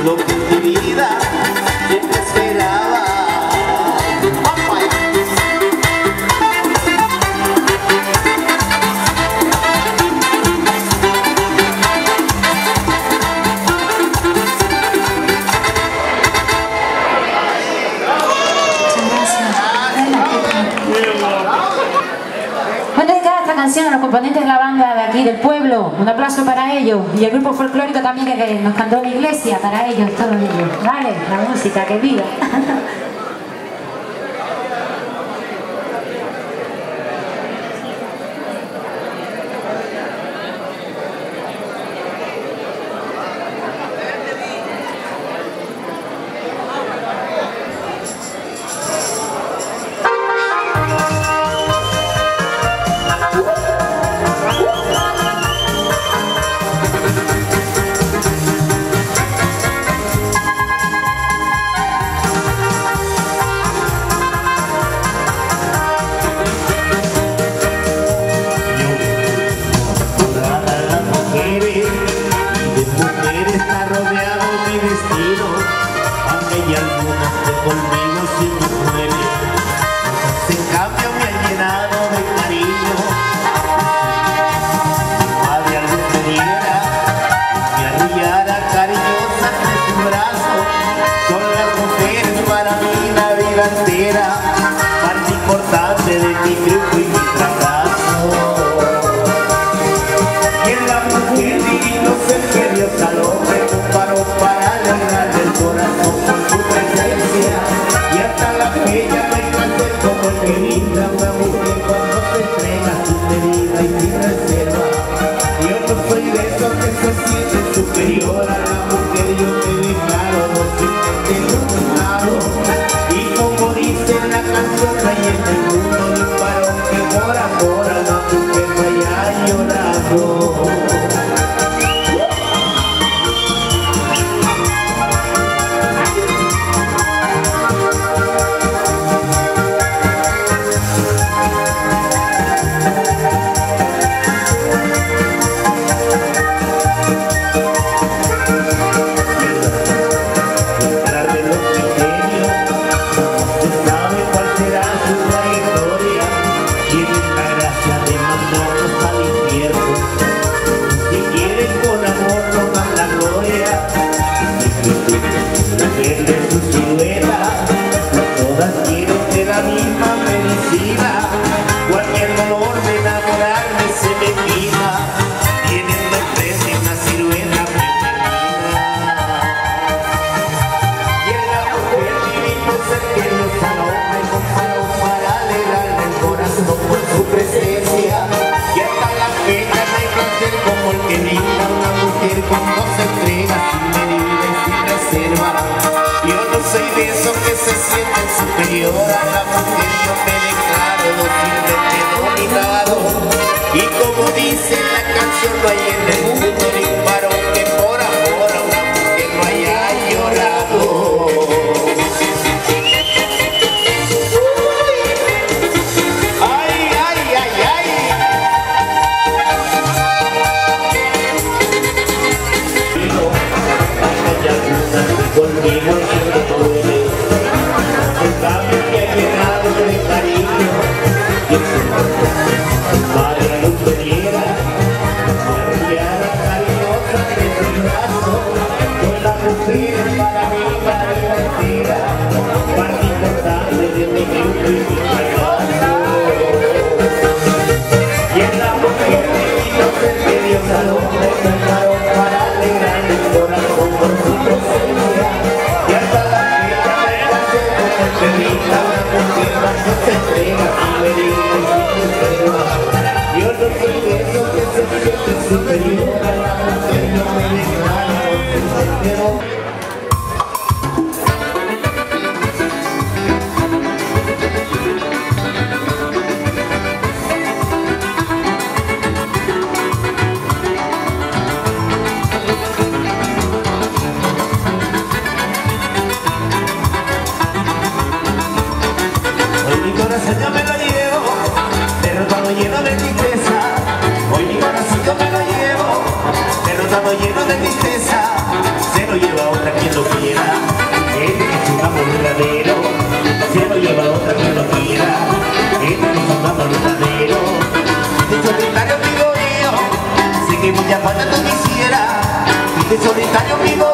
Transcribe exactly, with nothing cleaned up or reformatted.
lo que en mi vida siempre esperaba. Canción a los componentes de la banda de aquí del pueblo, un aplauso para ellos, y el grupo folclórico también que nos cantó en la iglesia, para ellos, todos ellos, vale, la música, que viva. Parte importante de mi triunfo y mi fracaso. Y en la mujer divino ser que Dios al hombre comparó para alegrarle el corazón con su presencia. Y hasta la fecha no hay placer como el que brinda una mujer cuando se entrega sin medida y sin reserva. Yo no soy de esos que se sienten superior a la mujer, yo te declaro docilmente iluminado. Y como dice la canción, hay en el mundo de un varón que por amor a una mujer no haya llorado. Cuando se entrega sin medida y sin reserva. Yo no soy de esos que se sienten superior a la mujer, yo me declaro docilmente dominado. Y como dice la canción, no hay en el mundo ni un varón que por amor a una mujer no haya llorado. Conmigo siempre duele el cambio que ha llenado de cariño y el su madre lo pudiera me arrullara cariñosa de su brazo con la mujer para mí la divertida, parte importante de mi grupo y mi fracaso. Y en la mujer divino ser que Dios al hombre preparó para alegrar el corazón con su presencia. Y hasta la fecha me pasé como el que brinda una mujer cuando se entrega sin medida y sin reserva. Yo no soy de esos que se sienten superior a la mujer, yo me declaro sincero. Yo me lo llevo, pero todo lleno de tristeza. Hoy mi corazón yo me lo llevo, pero todo lleno de tristeza. Se lo lleva solitario vivo yo, sé que mucha falta tú quisieras, y de solitario vivo